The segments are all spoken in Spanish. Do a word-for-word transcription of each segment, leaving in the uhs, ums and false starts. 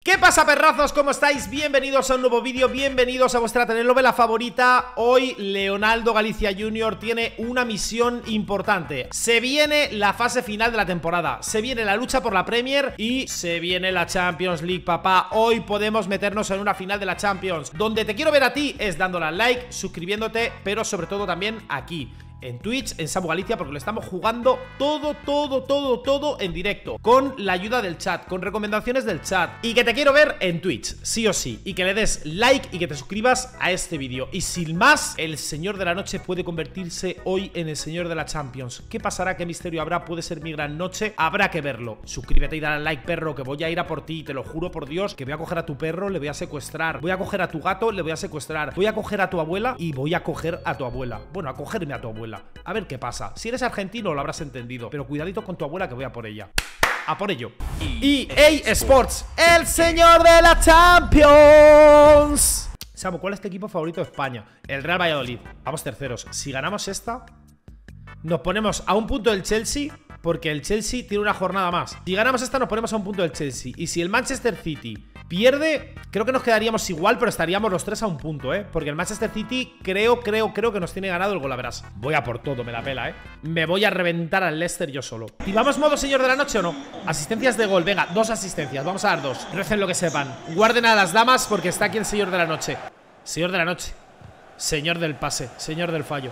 ¿Qué pasa, perrazos? ¿Cómo estáis? Bienvenidos a un nuevo vídeo, bienvenidos a vuestra telenovela favorita. Hoy Leonardo Galicia junior tiene una misión importante. Se viene la fase final de la temporada, se viene la lucha por la Premier y se viene la Champions League, papá. Hoy podemos meternos en una final de la Champions. Donde te quiero ver a ti es dándole al like, suscribiéndote, pero sobre todo también aquí en Twitch, en Samu Galicia, porque lo estamos jugando todo, todo, todo, todo en directo, con la ayuda del chat, con recomendaciones del chat. Y que te quiero ver en Twitch, sí o sí. Y que le des like y que te suscribas a este vídeo. Y sin más, el señor de la noche puede convertirse hoy en el señor de la Champions. ¿Qué pasará? ¿Qué misterio habrá? Puede ser mi gran noche. Habrá que verlo. Suscríbete y dale al like, perro, que voy a ir a por ti. Te lo juro por Dios, que voy a coger a tu perro, le voy a secuestrar. Voy a coger a tu gato, le voy a secuestrar. Voy a coger a tu abuela y voy a coger a tu abuela. Bueno, a cogerme a tu abuela. A ver qué pasa. Si eres argentino lo habrás entendido, pero cuidadito con tu abuela, que voy a por ella. A por ello. E A Sports, el señor de la Champions. Samu, ¿cuál es tu equipo favorito de España? El Real Valladolid. Vamos terceros. Si ganamos esta, nos ponemos a un punto del Chelsea, porque el Chelsea tiene una jornada más. Si ganamos esta, nos ponemos a un punto del Chelsea. Y si el Manchester City pierde, creo que nos quedaríamos igual, pero estaríamos los tres a un punto, ¿eh? Porque el Manchester City creo, creo, creo que nos tiene ganado el golaveras. Voy a por todo, me la pela, ¿eh? Me voy a reventar al Leicester yo solo. ¿Y vamos modo señor de la noche o no? Asistencias de gol, venga, dos asistencias, vamos a dar dos. Recen lo que sepan. Guarden a las damas porque está aquí el señor de la noche. Señor de la noche. Señor del pase, señor del fallo.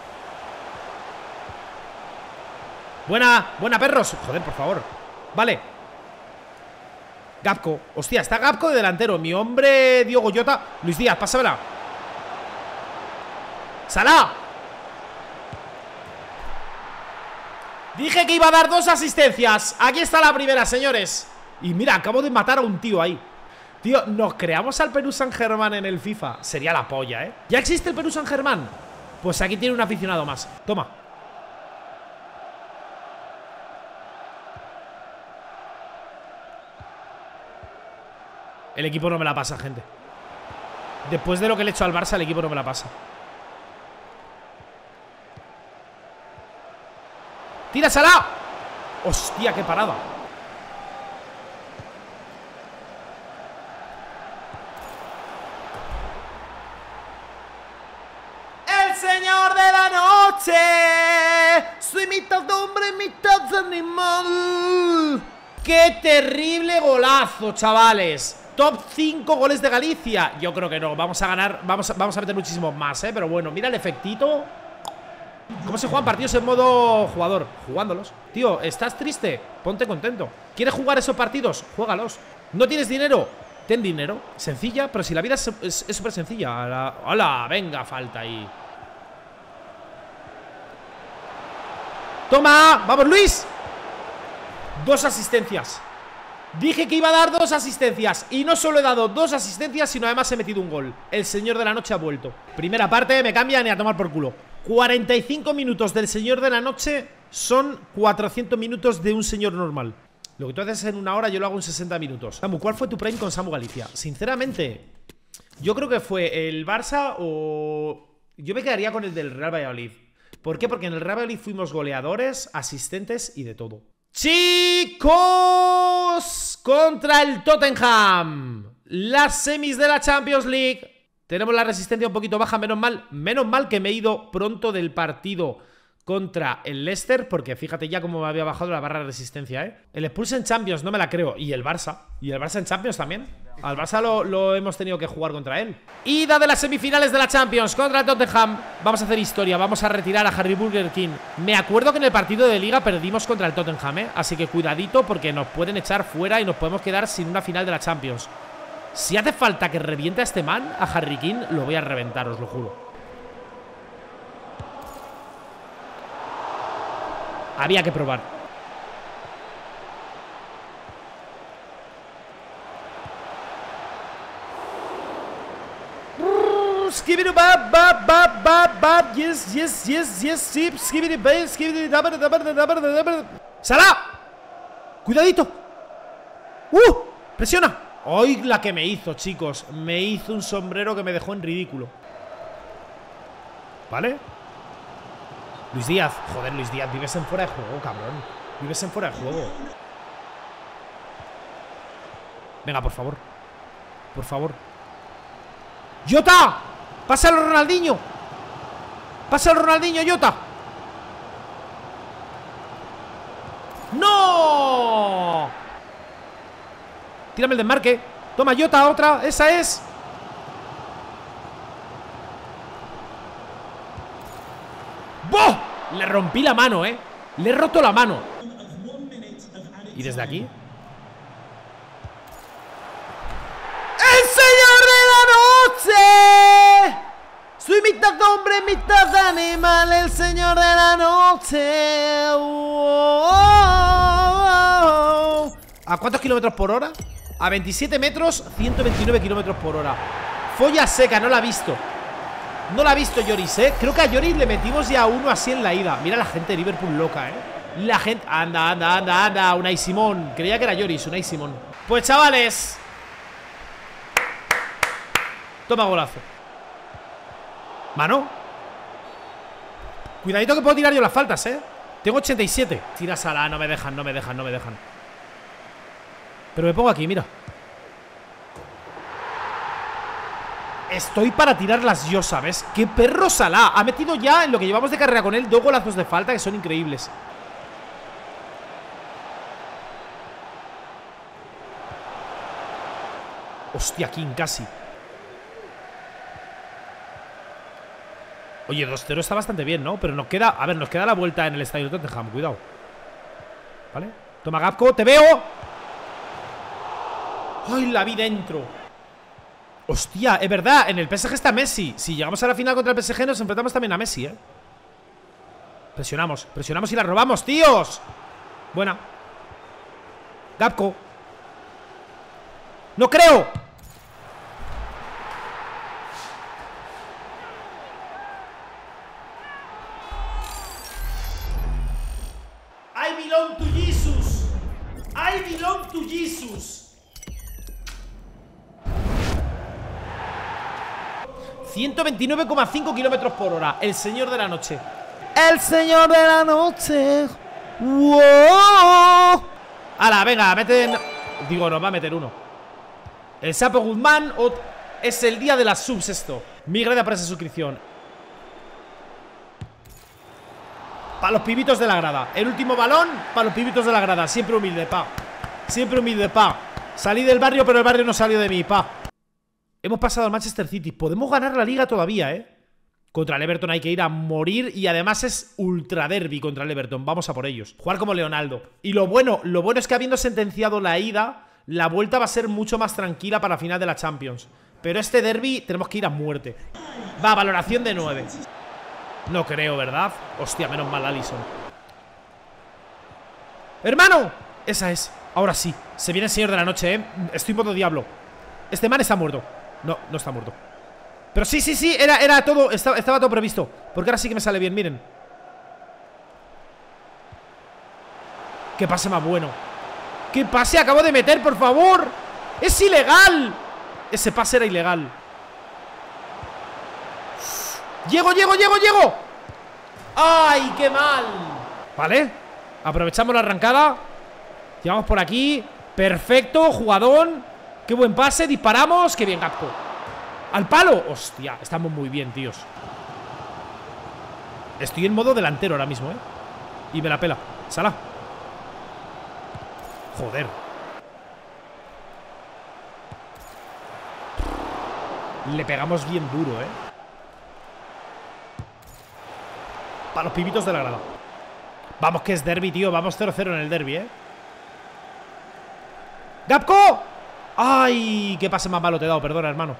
Buena, buena, perros. Joder, por favor. Vale. Gapco, hostia, está Gapco de delantero. Mi hombre Diogo Jota. Luis Díaz, pásamela. ¡Salah! Dije que iba a dar dos asistencias. Aquí está la primera, señores. Y mira, acabo de matar a un tío ahí. Tío, nos creamos al Perú San Germán en el FIFA. Sería la polla, ¿eh? ¿Ya existe el Perú San Germán? Pues aquí tiene un aficionado más. Toma. El equipo no me la pasa, gente. Después de lo que le he hecho al Barça, el equipo no me la pasa. ¡Tira, Salah! ¡Hostia, qué parada! ¡El señor de la noche! Soy mitad hombre, mitad animal. ¡Qué terrible golazo, chavales! Top cinco goles de Galicia. Yo creo que no, vamos a ganar. Vamos a, vamos a meter muchísimos más, ¿eh? Pero bueno, mira el efectito. ¿Cómo se juegan partidos en modo jugador? Jugándolos. Tío, ¿estás triste? Ponte contento. ¿Quieres jugar esos partidos? Juégalos. ¿No tienes dinero? Ten dinero. Sencilla, pero si la vida es súper sencilla. La... ¡Hola! Venga, falta ahí. ¡Toma! ¡Vamos, Luis! Dos asistencias. Dije que iba a dar dos asistencias. Y no solo he dado dos asistencias, sino además he metido un gol. El señor de la noche ha vuelto. Primera parte, me cambian y a tomar por culo. cuarenta y cinco minutos del señor de la noche son cuatrocientos minutos de un señor normal. Lo que tú haces en una hora, yo lo hago en sesenta minutos. Samu, ¿cuál fue tu prime con Samu Galicia? Sinceramente, yo creo que fue el Barça o... Yo me quedaría con el del Real Valladolid. ¿Por qué? Porque en el Real Valladolid fuimos goleadores, asistentes y de todo. Chicos, contra el Tottenham, las semis de la Champions League. Tenemos la resistencia un poquito baja, menos mal. Menos mal que me he ido pronto del partido contra el Leicester, porque fíjate ya cómo me había bajado la barra de resistencia, ¿eh? El Expulse en Champions no me la creo. Y el Barça, y el Barça en Champions también. Al Barça lo, lo hemos tenido que jugar contra él. Ida de las semifinales de la Champions contra el Tottenham. Vamos a hacer historia, vamos a retirar a Harry Burger King. Me acuerdo que en el partido de Liga perdimos contra el Tottenham, ¿eh? Así que cuidadito porque nos pueden echar fuera y nos podemos quedar sin una final de la Champions. Si hace falta que reviente a este man, a Harry King, lo voy a reventar, os lo juro. Había que probar. Skibidi bab bab bab bab bab. Yes, yes, yes, yes, sí. Skibidi bab, skibidi dabar, dabar, dabar, dabar. ¡Salah! ¡Cuidadito! ¡Uh! ¡Presiona! ¡Ay, la que me hizo, chicos! Me hizo un sombrero que me dejó en ridículo. ¿Vale? Luis Díaz, joder, Luis Díaz, vives en fuera de juego, cabrón. Vives en fuera de juego. Venga, por favor. Por favor. ¡Jota! ¡Pásalo, Ronaldinho! ¡Pásalo, Ronaldinho, Jota! ¡No! Tírame el desmarque. Toma, Jota, otra. Esa es. ¡Boh! Le rompí la mano, eh. Le he roto la mano. ¿Y desde aquí? ¡El señor de la noche! Soy mitad hombre, mitad animal. El señor de la noche. Oh, oh, oh. ¿A cuántos kilómetros por hora? A veintisiete metros, ciento veintinueve kilómetros por hora. Folla seca, no la ha visto. No la ha visto Lloris, eh. Creo que a Lloris le metimos ya uno así en la ida. Mira la gente de Liverpool loca, eh. La gente... Anda, anda, anda, anda. Unai Simón. Creía que era Lloris, Unai Simón. Pues chavales, toma golazo. Mano. Cuidadito que puedo tirar yo las faltas, eh. Tengo ochenta y siete. Tira Salah, no me dejan, no me dejan, no me dejan. Pero me pongo aquí, mira. Estoy para tirarlas yo, ¿sabes? ¡Qué perro Salah! Ha metido ya, en lo que llevamos de carrera con él, dos golazos de falta que son increíbles. Hostia, King, casi. Oye, dos cero está bastante bien, ¿no? Pero nos queda... A ver, nos queda la vuelta en el estadio de Tottenham, cuidado. ¿Vale? Toma, Gapco, te veo. ¡Ay, la vi dentro! Hostia, es verdad, en el P S G está Messi. Si llegamos a la final contra el P S G nos enfrentamos también a Messi, ¿eh? Presionamos, presionamos y la robamos, tíos. Buena. Gapco. ¡No creo! I belong to Jesus. I belong to Jesus. ciento veintinueve coma cinco kilómetros por hora. El señor de la noche. El señor de la noche. ¡Wow! ¡Hala, venga! Meten... Digo, nos va a meter uno. El Sapo Guzmán. O... Es el día de las subs esto. Mil gracias por esa suscripción. Para los pibitos de la grada. El último balón para los pibitos de la grada. Siempre humilde, pa. Siempre humilde, pa. Salí del barrio, pero el barrio no salió de mí, pa. Hemos pasado al Manchester City. Podemos ganar la liga todavía, ¿eh? Contra el Everton hay que ir a morir. Y además es ultra derby contra el Everton. Vamos a por ellos. Jugar como Leonaldo. Y lo bueno, lo bueno es que habiendo sentenciado la ida, la vuelta va a ser mucho más tranquila para la final de la Champions. Pero este derby tenemos que ir a muerte. Va, valoración de nueve. No creo, ¿verdad? Hostia, menos mal Alisson. ¡Hermano! Esa es. Ahora sí. Se viene el señor de la noche, ¿eh? Estoy en modo diablo. Este man está muerto. No, no está muerto. Pero sí, sí, sí, era, era todo, estaba, estaba todo previsto. Porque ahora sí que me sale bien, miren. ¡Qué pase más bueno! ¡Qué pase acabo de meter, por favor! ¡Es ilegal! Ese pase era ilegal. ¡Llego, llego, llego, llego! ¡Ay, qué mal! Vale, aprovechamos la arrancada. Llegamos por aquí. Perfecto, jugadón. Qué buen pase, disparamos. Qué bien, Gapco. ¡Al palo! Hostia, estamos muy bien, tíos. Estoy en modo delantero ahora mismo, ¿eh? Y me la pela. Salah. Joder. Le pegamos bien duro, ¿eh? Para los pibitos de la grada. Vamos que es derbi, tío. Vamos cero cero en el derbi, ¿eh? ¡Gapco! ¡Ay! ¡Qué pase más malo te he dado! Perdona, hermano.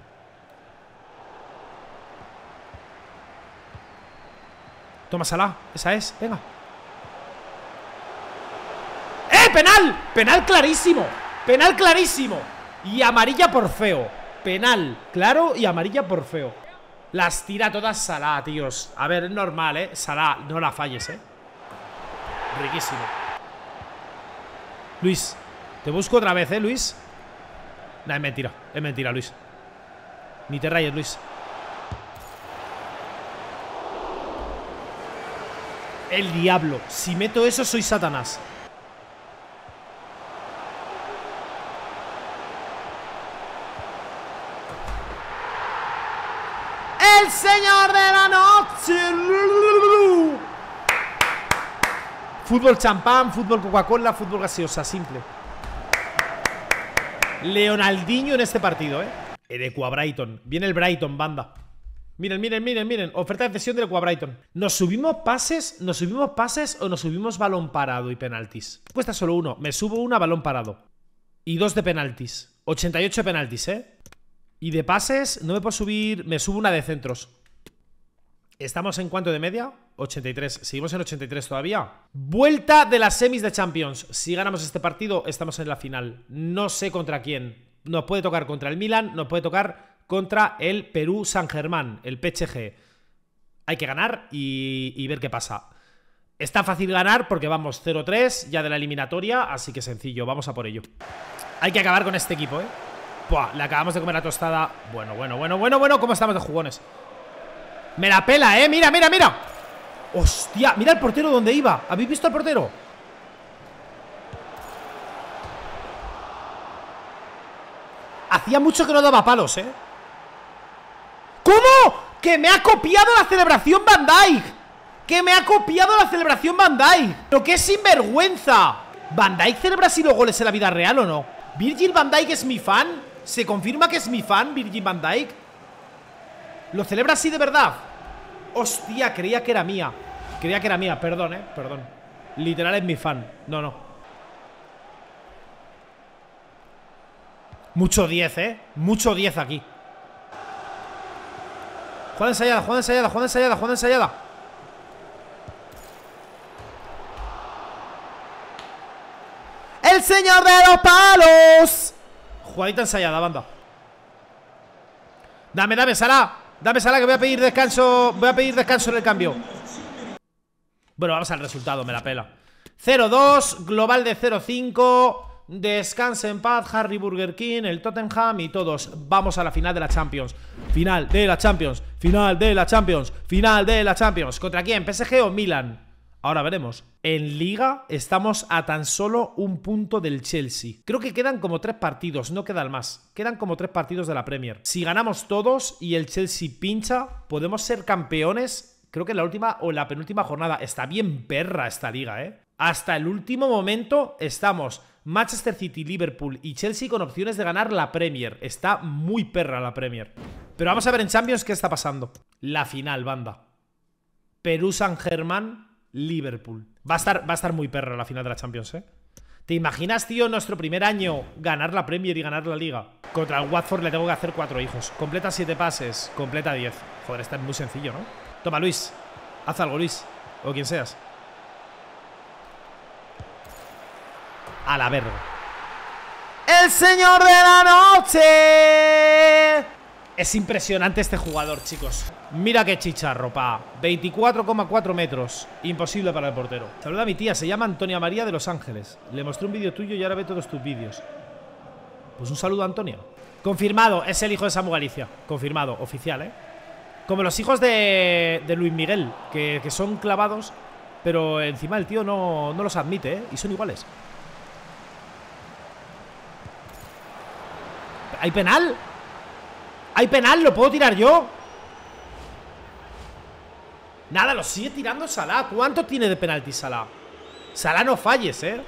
Toma, Salah. Esa es. Venga. ¡Eh! ¡Penal! ¡Penal clarísimo! ¡Penal clarísimo! Y amarilla por feo. Penal claro y amarilla por feo. Las tira todas Salah, tíos. A ver, es normal, ¿eh? Salah, no la falles, ¿eh? Riquísimo. Luis, te busco otra vez, ¿eh, Luis? Nah, es mentira, es mentira, Luis. Ni te rayes, Luis. El diablo. Si meto eso, soy Satanás. El señor de la noche. Fútbol champán, fútbol Coca-Cola, fútbol gaseosa, simple. Leonaldinho en este partido, eh. El Equa Brighton. Viene el Brighton, banda. Miren, miren, miren, miren. Oferta de cesión del Equa Brighton. ¿Nos subimos pases? ¿Nos subimos pases o nos subimos balón parado y penaltis? Cuesta solo uno. Me subo una balón parado. Y dos de penaltis. ochenta y ocho penaltis, eh. Y de pases, no me puedo subir. Me subo una de centros. ¿Estamos en cuánto de media? ochenta y tres. Seguimos en ochenta y tres todavía. Vuelta de las semis de Champions. Si ganamos este partido, estamos en la final. No sé contra quién. Nos puede tocar contra el Milan, nos puede tocar contra el Perú Saint-Germain, el P S G. Hay que ganar y, y ver qué pasa. Está fácil ganar porque vamos cero tres ya de la eliminatoria, así que sencillo, vamos a por ello. Hay que acabar con este equipo, ¿eh? Buah, le acabamos de comer la tostada. Bueno, bueno, bueno, bueno, bueno, ¿cómo estamos de jugones? Me la pela, ¿eh? Mira, mira, mira. Hostia, mira el portero donde iba. ¿Habéis visto al portero? Hacía mucho que no daba palos, ¿eh? ¿Cómo? ¡Que me ha copiado la celebración Van Dijk! ¡Que me ha copiado la celebración Van Dijk! ¡Pero qué sinvergüenza! ¿Van Dijk celebra así los goles en la vida real o no? ¿Virgil Van Dijk es mi fan? ¿Se confirma que es mi fan, Virgil Van Dijk? ¿Lo celebra así de verdad? Hostia, creía que era mía. Creía que era mía, perdón, eh, perdón. Literal es mi fan, no, no. Mucho diez, eh, mucho diez aquí. Jugada ensayada, jugada ensayada, jugada ensayada, jugada ensayada. ¡El señor de los palos! Jugadita ensayada, banda. Dame, dame, Salah. Dame, Salah, que voy a pedir descanso. Voy a pedir descanso en el cambio. Bueno, vamos al resultado, me la pela. cero dos, global de cero cinco. Descanse en paz, Harry Burger King, el Tottenham y todos. Vamos a la final de la Champions. Final de la Champions. Final de la Champions. Final de la Champions. ¿Contra quién? ¿P S G o Milan? Ahora veremos. En Liga estamos a tan solo un punto del Chelsea. Creo que quedan como tres partidos, no quedan más. Quedan como tres partidos de la Premier. Si ganamos todos y el Chelsea pincha, podemos ser campeones. Creo que en la última o en la penúltima jornada. Está bien perra esta liga, ¿eh? Hasta el último momento estamos Manchester City, Liverpool y Chelsea con opciones de ganar la Premier. Está muy perra la Premier. Pero vamos a ver en Champions qué está pasando. La final, banda. Perú Saint-Germain, Liverpool. Va a estar, va a estar muy perra la final de la Champions, ¿eh? ¿Te imaginas, tío, nuestro primer año ganar la Premier y ganar la Liga? Contra el Watford le tengo que hacer cuatro hijos. Completa siete pases, completa diez. Joder, está muy sencillo, ¿no? Toma, Luis. Haz algo, Luis. O quien seas. A la verga. ¡El señor de la noche! Es impresionante este jugador, chicos. Mira qué chicharro, pa. veinticuatro coma cuatro metros. Imposible para el portero. Saluda a mi tía, se llama Antonia María de Los Ángeles. Le mostré un vídeo tuyo y ahora ve todos tus vídeos. Pues un saludo a Antonia. Confirmado, es el hijo de Samu Galicia. Confirmado, oficial, ¿eh? Como los hijos de, de Luis Miguel, que, que son clavados, pero encima el tío no, no los admite, ¿eh? Y son iguales. ¿Hay penal? ¿Hay penal? ¿Lo puedo tirar yo? Nada, lo sigue tirando Salah. ¿Cuánto tiene de penalti Salah? Salah, no falles, ¿eh?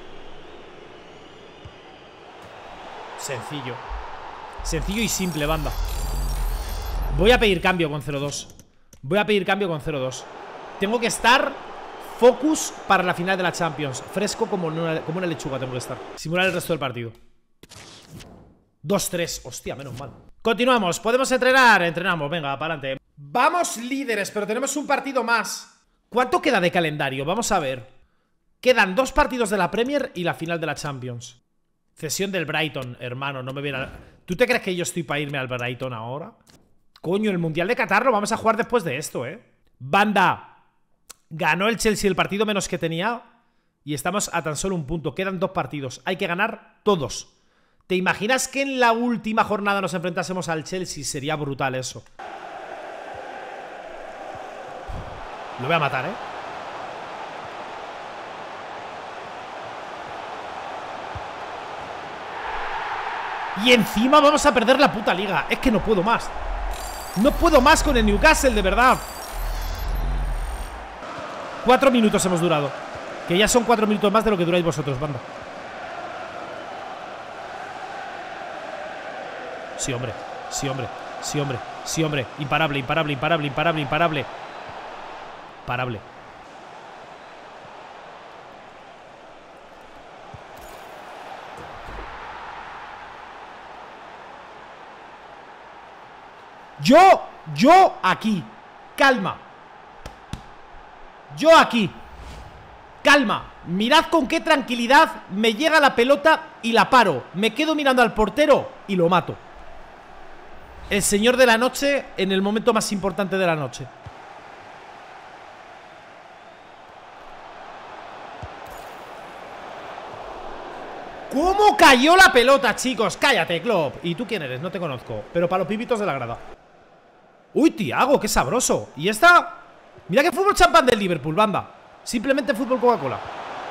Sencillo. Sencillo y simple, banda. Voy a pedir cambio con cero dos. Voy a pedir cambio con cero dos. Tengo que estar focus para la final de la Champions. Fresco como una, como una lechuga tengo que estar. Simular el resto del partido. dos tres, hostia, menos mal. Continuamos, podemos entrenar. Entrenamos, venga, para adelante. Vamos líderes, pero tenemos un partido más. ¿Cuánto queda de calendario? Vamos a ver. Quedan dos partidos de la Premier y la final de la Champions. Cesión del Brighton, hermano, no me viene a... ¿Tú te crees que yo estoy para irme al Brighton ahora? Coño, el Mundial de Qatar lo vamos a jugar después de esto, ¿eh? Banda, ganó el Chelsea el partido menos que tenía y estamos a tan solo un punto. Quedan dos partidos, hay que ganar todos. ¿Te imaginas que en la última jornada nos enfrentásemos al Chelsea? Sería brutal eso. Lo voy a matar, ¿eh? Y encima vamos a perder la puta liga. Es que no puedo más. No puedo más con el Newcastle, de verdad. Cuatro minutos hemos durado. Que ya son cuatro minutos más de lo que duráis vosotros, banda. Sí, hombre. Sí, hombre. Sí, hombre. Sí, hombre. Imparable, imparable, imparable, imparable, imparable. Imparable. Yo, yo aquí. Calma. Yo aquí. Calma. Mirad con qué tranquilidad me llega la pelota y la paro. Me quedo mirando al portero y lo mato. El señor de la noche en el momento más importante de la noche. ¿Cómo cayó la pelota, chicos? Cállate, Klopp. ¿Y tú quién eres? No te conozco. Pero para los pibitos de la grada. Uy, Thiago, qué sabroso. Y esta... Mira que fútbol champán del Liverpool, banda. Simplemente fútbol Coca-Cola.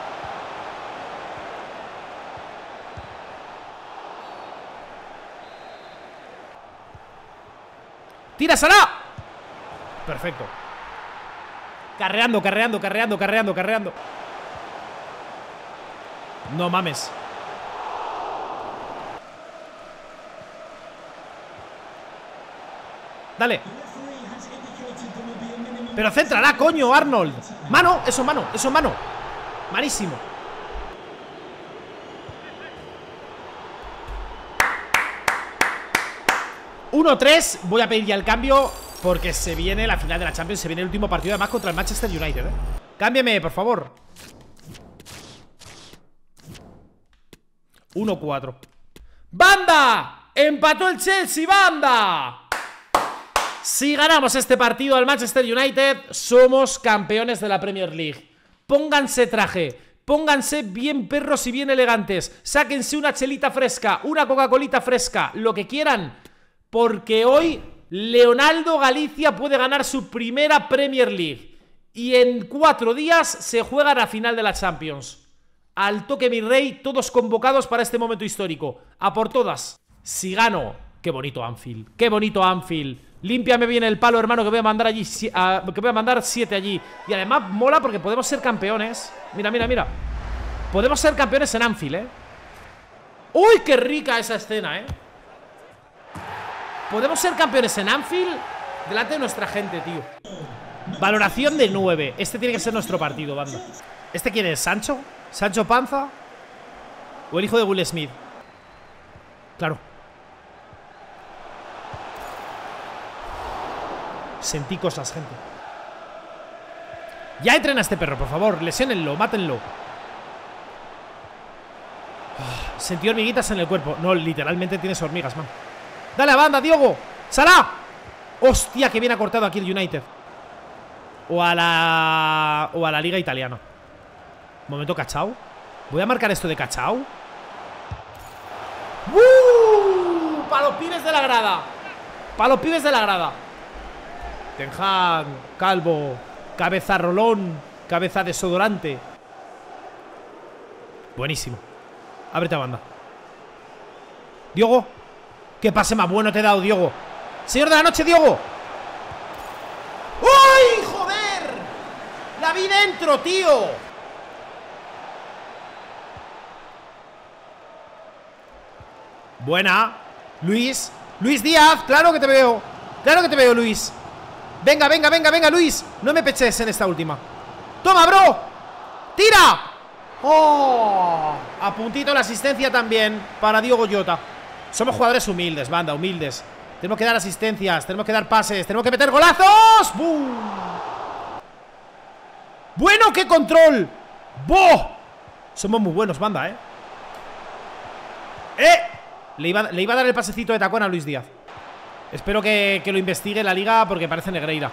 ¡Tira, Salah! Perfecto. Carreando, carreando, carreando, carreando, carreando. No mames. Dale. Pero céntrala, coño, Arnold. Mano, eso mano, eso mano. Malísimo. uno tres, voy a pedir ya el cambio porque se viene la final de la Champions. Se viene el último partido además contra el Manchester United, ¿eh? Cámbiame, por favor. uno cuatro. ¡Banda! ¡Empató el Chelsea, banda! Si ganamos este partido al Manchester United, somos campeones de la Premier League. Pónganse traje, pónganse bien perros y bien elegantes. Sáquense una chelita fresca, una Coca-Colita fresca, lo que quieran. Porque hoy Leonaldo Galicia puede ganar su primera Premier League. Y en cuatro días se juega la final de la Champions. Al toque, mi rey, todos convocados para este momento histórico. A por todas. Si gano, qué bonito Anfield, qué bonito Anfield. Límpiame bien el palo, hermano, que voy a mandar allí uh, que voy a mandar siete allí. Y además mola porque podemos ser campeones. Mira, mira, mira. Podemos ser campeones en Anfield, eh. Uy, qué rica esa escena, eh. Podemos ser campeones en Anfield delante de nuestra gente, tío. Valoración de nueve. Este tiene que ser nuestro partido, banda. ¿Este quién es? ¿Sancho? ¿Sancho Panza? ¿O el hijo de Will Smith? Claro. Sentí cosas, gente. Ya entrena a este perro, por favor. Lesionenlo, mátenlo. Oh, sentí hormiguitas en el cuerpo. No, literalmente tienes hormigas, man. Dale a banda, Diogo. ¡Salah! Hostia, que bien ha cortado aquí el United. O a la... O a la Liga Italiana. Momento Cachao. Voy a marcar esto de Cachao. ¡Uh! Para los pibes de la grada. Para los pibes de la grada. Ten Hag, calvo, cabeza rolón, cabeza desodorante. Buenísimo. Ábrete a banda. Diogo. Qué pase más bueno te he dado, Diogo. Señor de la noche, Diogo. ¡Uy, joder! La vi dentro, tío. Buena. Luis. Luis Díaz, claro que te veo. Claro que te veo, Luis. Venga, venga, venga, venga, Luis. No me peches en esta última. ¡Toma, bro! ¡Tira! ¡Oh! A puntito la asistencia también para Diogo Jota. Somos jugadores humildes, banda, humildes. Tenemos que dar asistencias, tenemos que dar pases, tenemos que meter golazos. ¡Bum! ¡Bueno, qué control! ¡Boh! Somos muy buenos, banda, ¿eh? ¡Eh! Le iba, le iba a dar el pasecito de tacón a Luis Díaz. Espero que, que lo investigue la liga porque parece Negreira.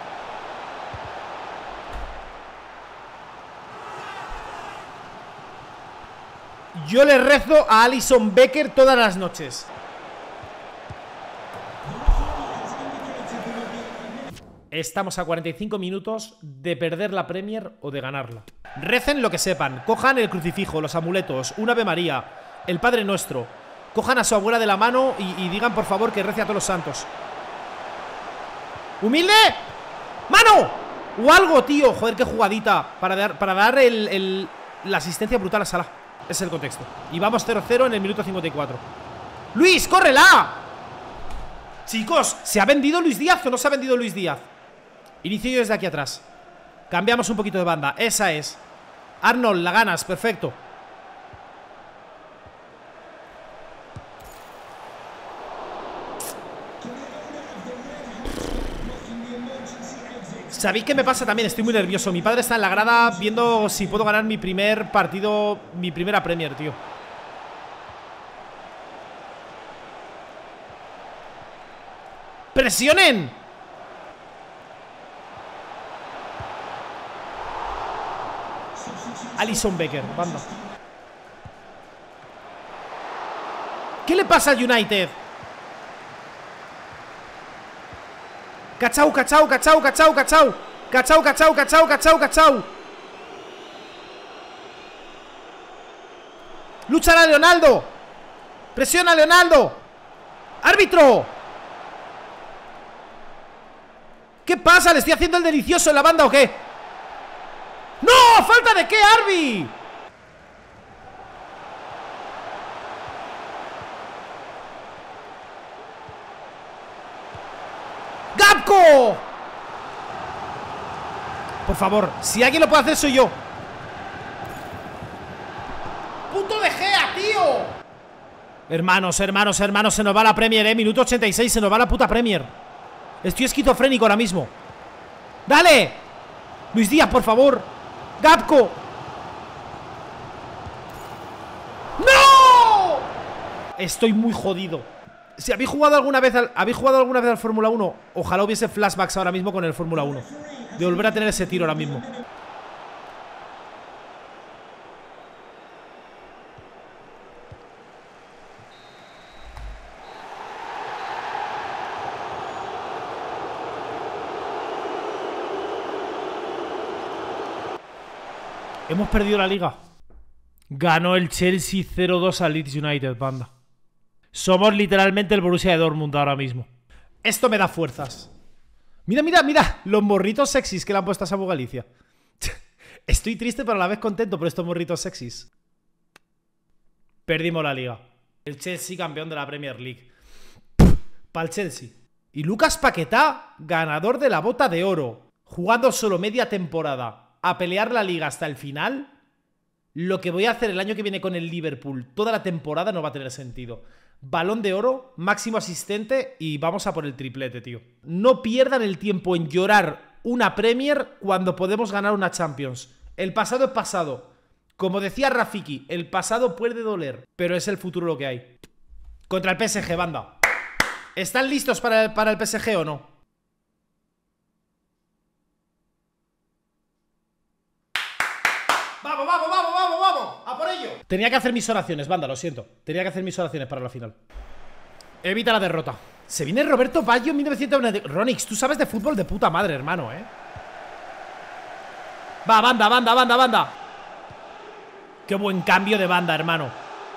Yo le rezo a Alisson Becker todas las noches. Estamos a cuarenta y cinco minutos de perder la Premier o de ganarla. Recen lo que sepan. Cojan el crucifijo, los amuletos, un Ave María, el Padre Nuestro. Cojan a su abuela de la mano y, y digan por favor que rece a todos los santos. ¡Humilde! ¡Mano! O algo, tío. Joder, qué jugadita. Para dar, para dar el, el, la asistencia brutal a Salah. Ese es el contexto. Y vamos cero cero en el minuto cincuenta y cuatro. ¡Luis, córrela! Chicos, ¿se ha vendido Luis Díaz o no se ha vendido Luis Díaz? Inicio yo desde aquí atrás. Cambiamos un poquito de banda. Esa es. Arnold, la ganas, perfecto. ¿Sabéis qué me pasa también? Estoy muy nervioso. Mi padre está en la grada viendo si puedo ganar mi primer partido, mi primera Premier, tío. ¡Presionen! Alisson Becker, banda. ¿Qué le pasa al United? Cachau, cachau, cachau, cachau, cachau. Cachau, cachau, cachau, cachau, cachau. Lucha a Leonardo. Presiona a Leonardo. ¡Árbitro! ¿Qué pasa? ¿Le estoy haciendo el delicioso en la banda o qué? ¡No! ¿Falta de qué, Arby? ¡Gapco! Por favor, si alguien lo puede hacer soy yo. ¡Puto de Gea, tío! Hermanos, hermanos, hermanos, se nos va la Premier, eh. Minuto ochenta y seis, se nos va la puta Premier. Estoy esquizofrénico ahora mismo. ¡Dale! Luis Díaz, por favor. ¡Gapco! ¡No! Estoy muy jodido. Si habéis jugado alguna vez al, ¿habéis jugado alguna vez al Fórmula uno? Ojalá hubiese flashbacks ahora mismo con el Fórmula uno. De volver a tener ese tiro ahora mismo. Hemos perdido la liga. Ganó el Chelsea cero dos al Leeds United, banda. Somos literalmente el Borussia de Dortmund ahora mismo. Esto me da fuerzas. Mira, mira, mira. Los morritos sexys que le han puesto a Samu Galicia. Estoy triste pero a la vez contento por estos morritos sexys. Perdimos la liga. El Chelsea campeón de la Premier League. Para el Chelsea. Y Lucas Paquetá, ganador de la bota de oro. Jugando solo media temporada a pelear la liga hasta el final. Lo que voy a hacer el año que viene con el Liverpool toda la temporada no va a tener sentido. Balón de oro, máximo asistente y vamos a por el triplete, tío. No pierdan el tiempo en llorar una Premier cuando podemos ganar una Champions. El pasado es pasado. Como decía Rafiki, el pasado puede doler, pero es el futuro lo que hay. Contra el P S G, banda. ¿Están listos para el, para el P S G o no? ¡Vamos, vamos, vamos, vamos, vamos! ¡A por ello! Tenía que hacer mis oraciones, banda, lo siento. Tenía que hacer mis oraciones para la final. Evita la derrota. Se viene Roberto Baggio en mil novecientos noventa. Ronix, tú sabes de fútbol de puta madre, hermano, ¿eh? Va, banda, banda, banda, banda. Qué buen cambio de banda, hermano.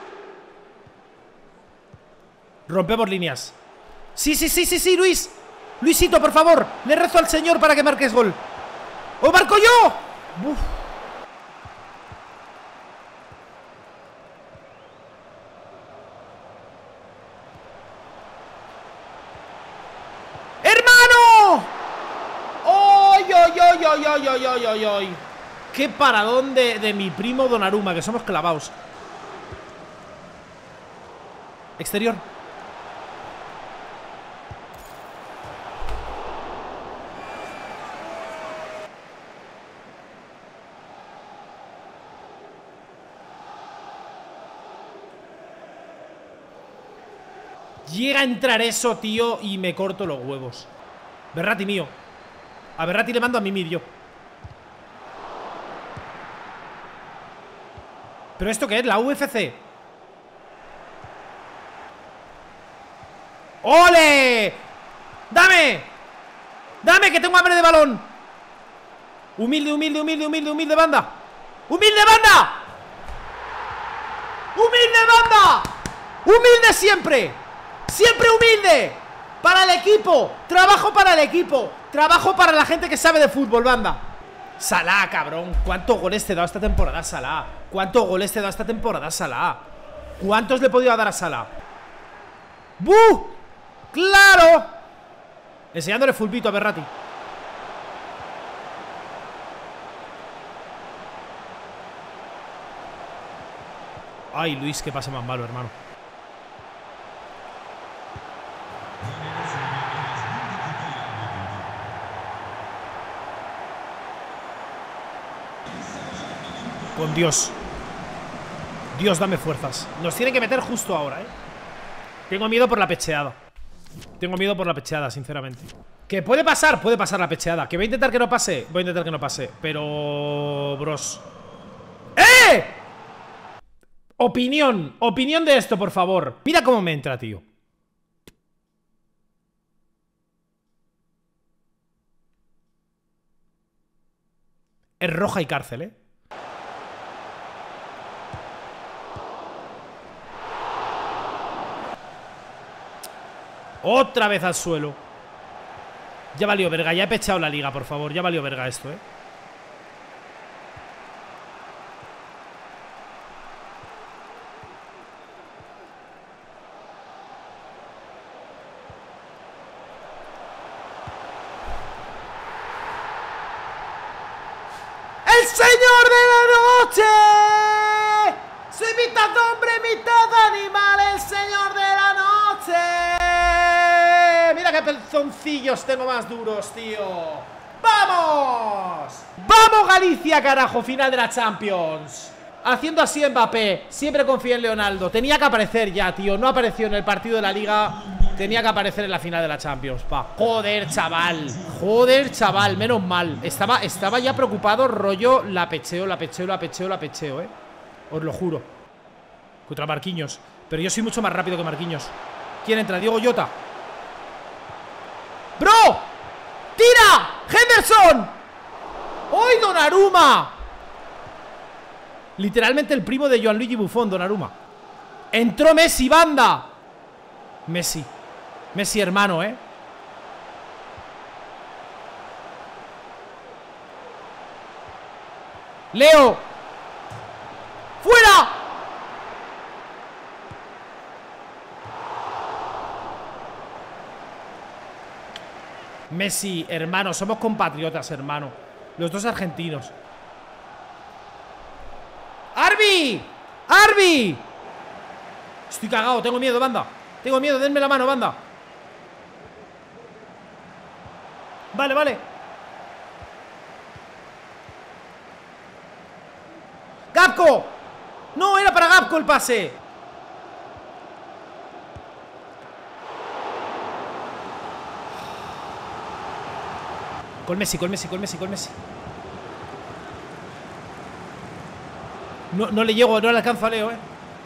Rompemos líneas. Sí, sí, sí, sí, sí, Luis. Luisito, por favor. Le rezo al señor para que marques gol. ¡O marco yo! Uf. ¡Oy, oy, oy, oy, oy, oy! ¡Qué paradón de, de mi primo Donnarumma! Que somos clavados. Exterior. Llega a entrar eso, tío, y me corto los huevos. Berratti mío. A Berratti le mando a Mimi, yo. ¿Pero esto qué es? ¿La U F C? ¡Ole! ¡Dame! ¡Dame, que tengo hambre de balón! Humilde, humilde, humilde, humilde, humilde, banda. ¡Humilde, banda! ¡Humilde, banda! ¡Humilde siempre! ¡Siempre humilde! ¡Para el equipo! ¡Trabajo para el equipo! ¡Trabajo para la gente que sabe de fútbol, banda! Salah, cabrón. ¿Cuántos goles te he dado esta temporada, Salah? ¿Cuántos goles te he dado esta temporada, Salah? ¿Cuántos le he podido dar a Salah? ¡Buh! ¡Claro! Enseñándole fulbito a Berratti. Ay, Luis, qué pase más malo, hermano. Con Dios. Dios, dame fuerzas. Nos tiene que meter justo ahora, eh. Tengo miedo por la pecheada. Tengo miedo por la pecheada, sinceramente. ¿Que puede pasar? Puede pasar la pecheada. ¿Que voy a intentar que no pase? Voy a intentar que no pase. Pero... bros. ¡Eh! Opinión. Opinión de esto, por favor. Mira cómo me entra, tío. Es roja y cárcel, eh. Otra vez al suelo. Ya valió verga, ya he pechado la liga, por favor. Ya valió verga esto, eh. ¡El señor de la noche! Soy mitad hombre, mitad animal. El señor de la noche. Mira qué pezoncillos tengo más duros, tío. ¡Vamos! ¡Vamos, Galicia, carajo! Final de la Champions. Haciendo así Mbappé. Siempre confía en Leonardo. Tenía que aparecer ya, tío. No apareció en el partido de la Liga. Tenía que aparecer en la final de la Champions, pa. Joder, chaval. Joder, chaval. Menos mal. Estaba, estaba ya preocupado, rollo. La pecheo, la pecheo, la pecheo, la pecheo, eh. Os lo juro. Contra Marquinhos. Pero yo soy mucho más rápido que Marquinhos. ¿Quién entra? Diego Jota. ¡Bro! ¡Tira! ¡Henderson! ¡Hoy Donnarumma! Literalmente el primo de Gianluigi Buffon, Donnarumma. Entró Messi, banda. Messi. Messi, hermano, eh. Leo. ¡Fuera! Messi, hermano, somos compatriotas, hermano. Los dos argentinos. ¡Arbi! ¡Arbi! Estoy cagado, tengo miedo, banda. Tengo miedo, denme la mano, banda. Vale, vale. ¡Gapco! No, era para Gapco el pase. Con Messi, con Messi, con Messi, con Messi. No, no le llego, no le alcanzo a Leo, eh.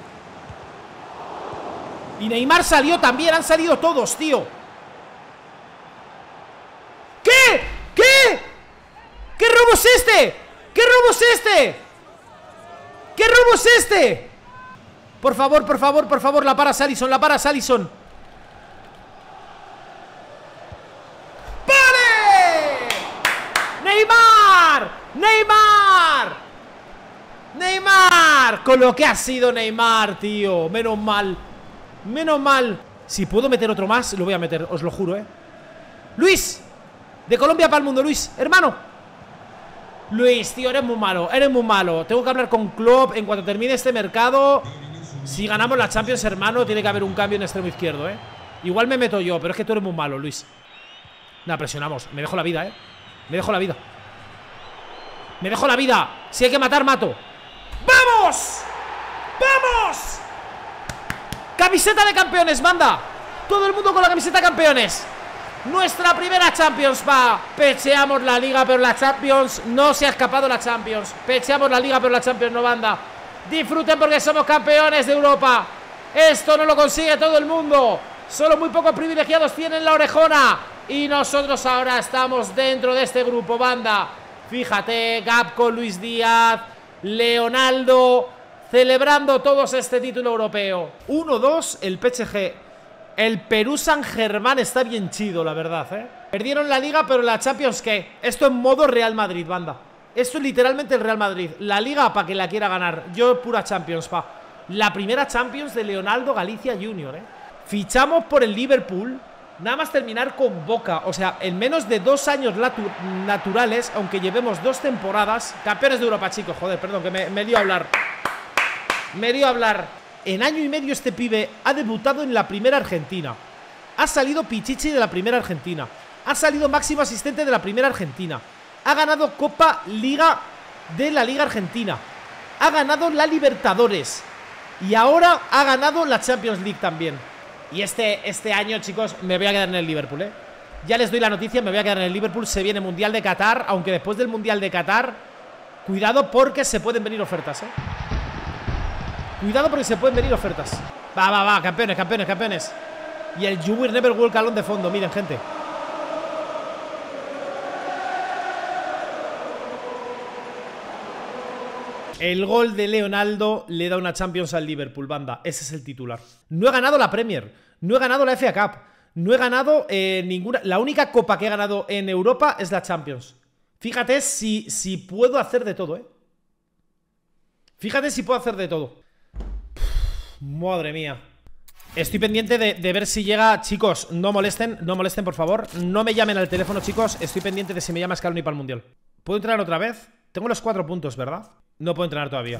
Y Neymar salió también, han salido todos, tío. ¿Qué? ¿Qué? ¿Qué robo es este? ¿Qué robo es este? ¿Qué robo es este? Por favor, por favor, por favor, la para Alisson, la para Alisson. ¡Neymar! ¡Neymar! ¡Neymar! Con lo que ha sido Neymar, tío. Menos mal. Menos mal. Si puedo meter otro más, lo voy a meter, os lo juro, eh. Luis. De Colombia para el mundo, Luis. Hermano. Luis, tío, eres muy malo. Eres muy malo. Tengo que hablar con Klopp en cuanto termine este mercado. Si ganamos la Champions, hermano, tiene que haber un cambio en extremo izquierdo, eh. Igual me meto yo, pero es que tú eres muy malo, Luis. Nah, presionamos. Me dejo la vida, eh. Me dejo la vida. Me dejo la vida. Si hay que matar, mato. ¡Vamos! ¡Vamos! Camiseta de campeones, banda. Todo el mundo con la camiseta de campeones. Nuestra primera Champions, va. Pecheamos la Liga, pero la Champions no se ha escapado la Champions. Pecheamos la Liga, pero la Champions no, banda. Disfruten porque somos campeones de Europa. Esto no lo consigue todo el mundo. Solo muy pocos privilegiados tienen la orejona. Y nosotros ahora estamos dentro de este grupo, banda. Fíjate, Gapco, Luis Díaz, Leonardo, celebrando todos este título europeo. uno dos, el P S G El Perú San Germán está bien chido, la verdad, ¿eh? Perdieron la Liga, pero la Champions, ¿qué? Esto en modo Real Madrid, banda. Esto es literalmente el Real Madrid. La Liga, para que la quiera ganar. Yo, pura Champions, pa. La primera Champions de Leonaldo Galicia junior, ¿eh? Fichamos por el Liverpool. Nada más terminar con Boca. O sea, en menos de dos años naturales, aunque llevemos dos temporadas. Campeones de Europa, chicos. Joder, perdón, que me, me dio a hablar. Me dio a hablar. En año y medio este pibe ha debutado en la primera Argentina. Ha salido Pichichi de la primera Argentina. Ha salido máximo asistente de la primera Argentina. Ha ganado Copa Liga de la Liga Argentina. Ha ganado la Libertadores. Y ahora ha ganado la Champions League también. Y este, este año, chicos, me voy a quedar en el Liverpool, ¿eh? Ya les doy la noticia, me voy a quedar en el Liverpool. Se viene Mundial de Qatar. Aunque después del Mundial de Qatar, cuidado porque se pueden venir ofertas, ¿eh? Cuidado porque se pueden venir ofertas. Va, va, va, campeones, campeones, campeones. Y el You Will Never Walk Alone de fondo, miren, gente. El gol de Leonaldo le da una Champions al Liverpool, banda. Ese es el titular. No he ganado la Premier, no he ganado la F A Cup, no he ganado eh, ninguna... La única copa que he ganado en Europa es la Champions. Fíjate si, si puedo hacer de todo, ¿eh? Fíjate si puedo hacer de todo. Madre mía. Estoy pendiente de, de ver si llega. Chicos, no molesten, no molesten, por favor. No me llamen al teléfono, chicos. Estoy pendiente de si me llama Scaloni para el Mundial. ¿Puedo entrenar otra vez? Tengo los cuatro puntos, ¿verdad? No puedo entrenar todavía.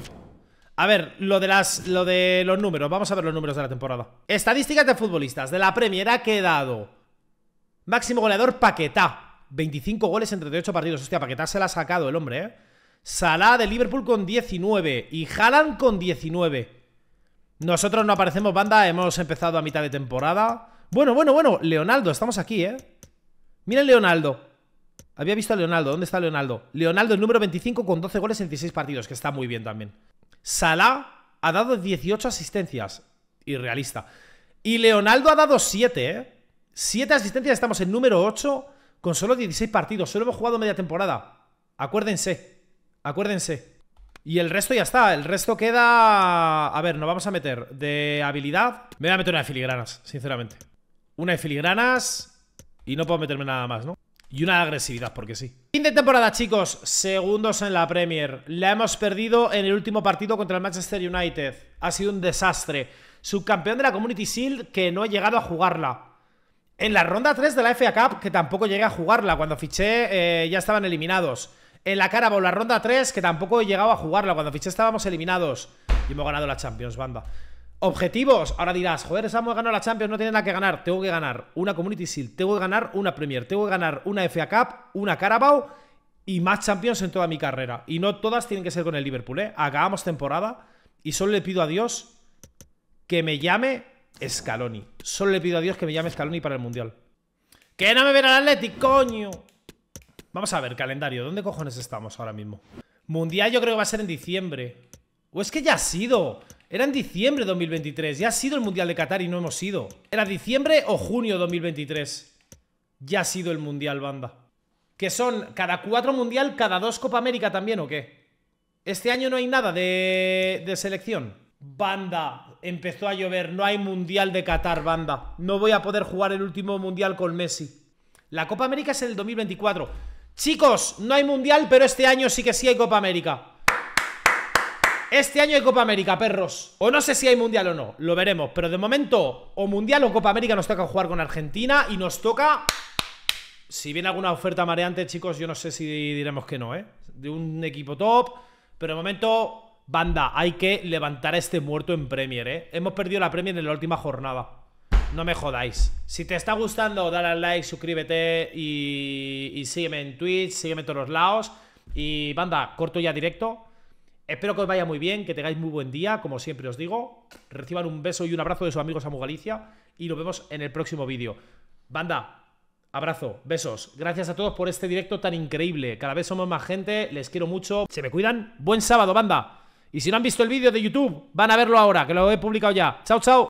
A ver, lo de las lo de los números. Vamos a ver los números de la temporada. Estadísticas de futbolistas. De la Premier ha quedado máximo goleador Paquetá, veinticinco goles en treinta y ocho partidos. Hostia, Paquetá se la ha sacado el hombre, ¿eh? Salah de Liverpool con diecinueve. Y Haaland con diecinueve. Nosotros no aparecemos, banda. Hemos empezado a mitad de temporada. Bueno, bueno, bueno. Leonaldo, estamos aquí, ¿eh? Miren Leonaldo. Había visto a Leonaldo. ¿Dónde está Leonaldo? Leonaldo, el número veinticinco con doce goles en dieciséis partidos, que está muy bien también. Salah ha dado dieciocho asistencias. Irrealista. Y Leonaldo ha dado siete, ¿eh? siete asistencias, estamos en número ocho con solo dieciséis partidos. Solo hemos jugado media temporada. Acuérdense. Acuérdense. Y el resto ya está, el resto queda... A ver, nos vamos a meter de habilidad. Me voy a meter una de filigranas, sinceramente. Una de filigranas. Y no puedo meterme nada más, ¿no? Y una de agresividad, porque sí. Fin de temporada, chicos. Segundos en la Premier. La hemos perdido en el último partido contra el Manchester United. Ha sido un desastre. Subcampeón de la Community Shield, que no he llegado a jugarla. En la ronda tres de la F A Cup, que tampoco llegué a jugarla. Cuando fiché eh, ya estaban eliminados. En la Carabao, la ronda tres, que tampoco he llegado a jugarla. Cuando fiché estábamos eliminados. Y hemos ganado la Champions, banda. Objetivos. Ahora dirás, joder, hemos ganado la Champions, no tiene nada que ganar. Tengo que ganar una Community Shield, tengo que ganar una Premier, tengo que ganar una F A Cup, una Carabao y más Champions en toda mi carrera. Y no todas tienen que ser con el Liverpool, ¿eh? Acabamos temporada y solo le pido a Dios que me llame Scaloni. Solo le pido a Dios que me llame Scaloni para el Mundial. ¡Que no me ven al Athletic, coño! Vamos a ver, calendario. ¿Dónde cojones estamos ahora mismo? Mundial yo creo que va a ser en diciembre. ¿O es que ya ha sido? Era en diciembre de dos mil veintitrés. Ya ha sido el Mundial de Qatar y no hemos ido. Era diciembre o junio de dos mil veintitrés. Ya ha sido el Mundial, banda. ¿Que son cada cuatro Mundial, cada dos Copa América también o qué? Este año no hay nada de, de selección. Banda, empezó a llover. No hay Mundial de Qatar, banda. No voy a poder jugar el último Mundial con Messi. La Copa América es en el dos mil veinticuatro. Chicos, no hay Mundial, pero este año sí que sí hay Copa América. Este año hay Copa América, perros. O no sé si hay Mundial o no, lo veremos. Pero de momento, o Mundial o Copa América nos toca jugar con Argentina. Y nos toca... Si viene alguna oferta mareante, chicos, yo no sé si diremos que no, ¿eh? De un equipo top. Pero de momento, banda, hay que levantar a este muerto en Premier, ¿eh? Hemos perdido la Premier en la última jornada. No me jodáis. Si te está gustando, dale al like, suscríbete y, y sígueme en Twitch, sígueme en todos los lados. Y banda, corto ya directo. Espero que os vaya muy bien, que tengáis muy buen día, como siempre os digo. Reciban un beso y un abrazo de sus amigos Samu Galicia. Y nos vemos en el próximo vídeo. Banda, abrazo, besos. Gracias a todos por este directo tan increíble. Cada vez somos más gente, les quiero mucho. Se me cuidan. Buen sábado, banda. Y si no han visto el vídeo de YouTube, van a verlo ahora, que lo he publicado ya. Chao, chao.